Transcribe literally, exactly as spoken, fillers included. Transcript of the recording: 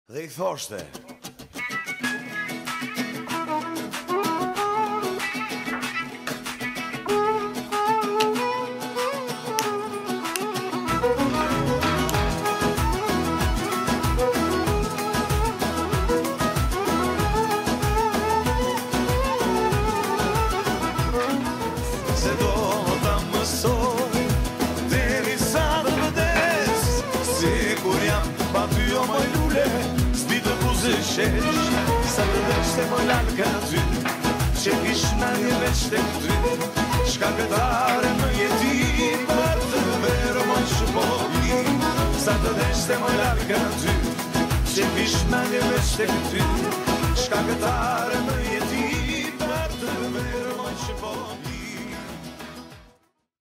Dhe I thoshte: se do ta mësoj deri sa të vdes, sikur jam pa ty o moj lule, s'di të buzëshesh, sa të deshte moj lalka ty, që kish nërje veç të këty, shka këtare më jetim për të verë moj shpoli, sa të deshte moj lalka ty, që kish nërje veç të këty, shka këtare